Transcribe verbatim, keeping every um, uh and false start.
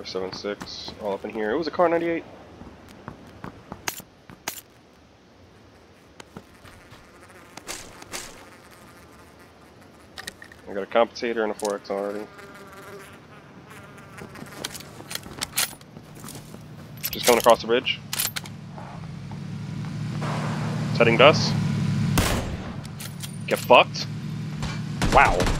seven six, all up in here. It was a car ninety-eight. I got a compensator and a four X already. Just coming across the bridge. It's heading to us. Get fucked. Wow.